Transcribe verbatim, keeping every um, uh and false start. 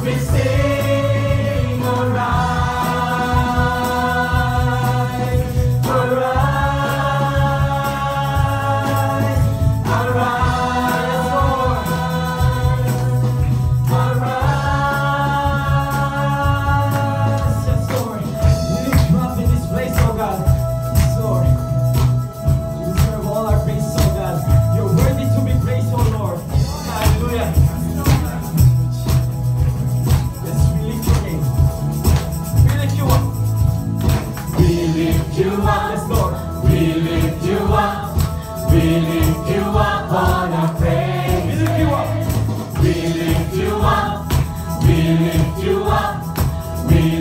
we sing, arise, arise, arise, Lord, arise, yes, Lord. We lift you up in this place, oh God, yes, Lord. You deserve all our praise, oh God. You're worthy to be praised, oh Lord. Hallelujah. Yes, we lift your name. We lift you up. We lift you up, yes, Lord. We lift you up. We lift you up on our praise. We lift you up. We lift you up. We lift you up. We